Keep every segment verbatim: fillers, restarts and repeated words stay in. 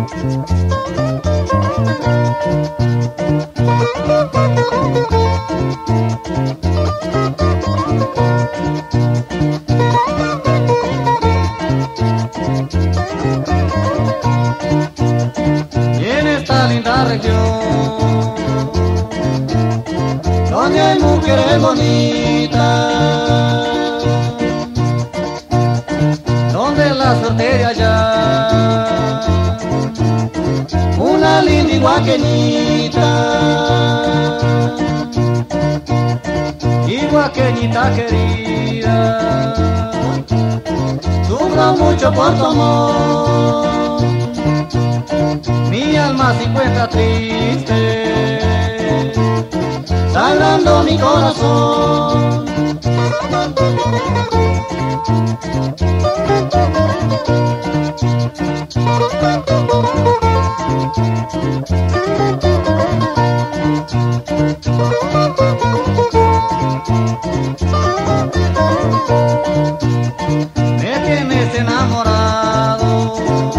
Y en esta linda región donde hay mujeres bonitas, donde la suerte de allá, una linda iguaqueñita, iguaqueñita querida, sufro mucho por tu amor, mi alma se encuentra triste, sangrando mi corazón. Me tienes enamorado,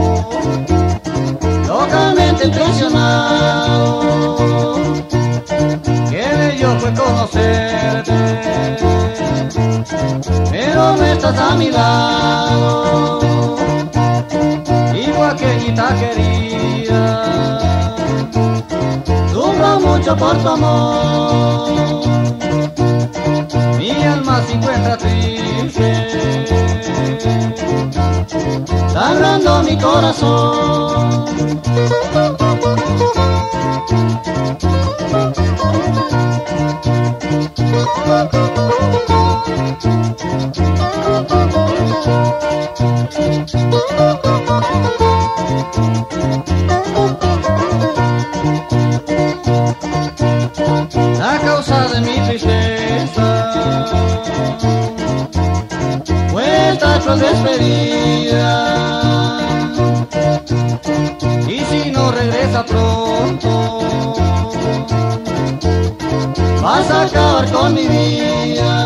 locamente impresionado, qué bello fue conocerte, pero no estás a mi lado, iguaqueñita querida, sufro mucho por tu amor, mi alma se encuentra triste, sangrando mi corazón. La causa de mi tristeza fue esta cruel despedida, y si no regresa pronto vas a acabar con mi vida.